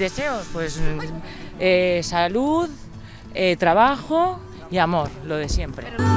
deseos, pues salud, trabajo y amor, lo de siempre.